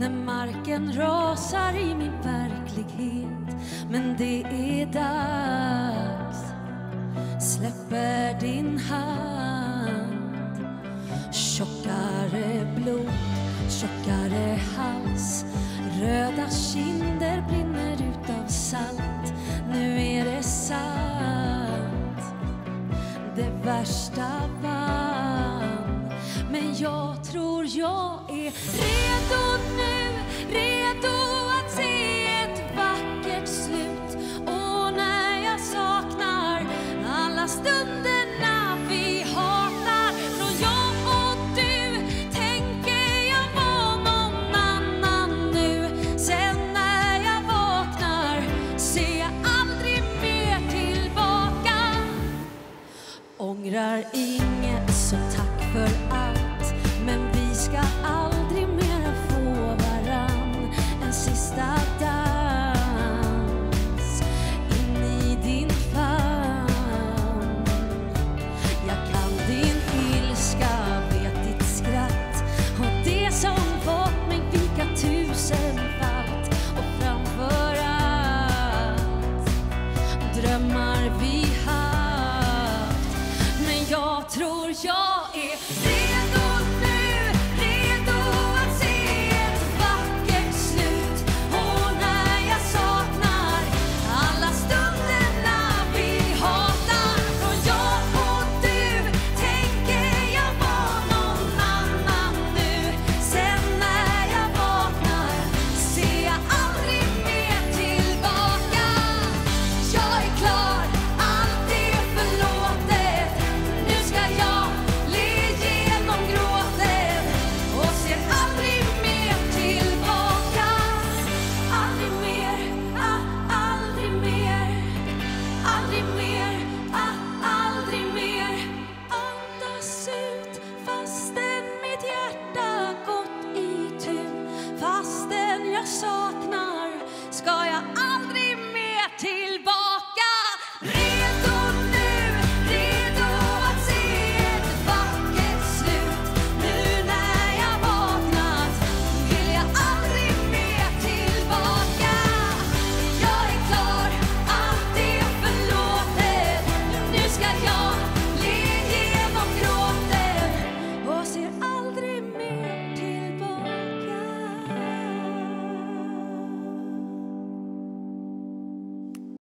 när marken rasar i min verklighet. Men det är dags, släpper din hand. Tjockare blod, tjockare hals, röda kinder brinner ut av salt. Nu är det sant, det värsta vann. Men jag tror jag är redo nu, redo att se ett vackert slut. Och när jag saknar alla stunderna vi hatar, från jag och du tänker jag vara någon annan nu. Sen när jag vaknar ser jag aldrig mer tillbaka. Ångrar inget, så tack för allt. Men vi ska aldrig mer få varann. En sista dans in i din famn. Jag kan din ilska, vet ditt skratt och det som fått mig vika tusenfalt. Och framför allt drömmar vi haft. Men jag tror jag är redo nu, redo att se ett vackert slut. Och när jag saknar alla stunderna vi hatar, från jag och du tänker jag vara någon annan nu. Sen när jag vaknar ser jag aldrig mer tillbaka. Jag är klar, allt är förlåtet. Nu ska jag le genom gråten och ser aldrig mer tillbaka. Aldrig mer, aldrig mer. Aldrig mer, aldrig mer. Andas ut fastän mitt hjärta gått i tur. Fastän jag saknar ska jag aldrig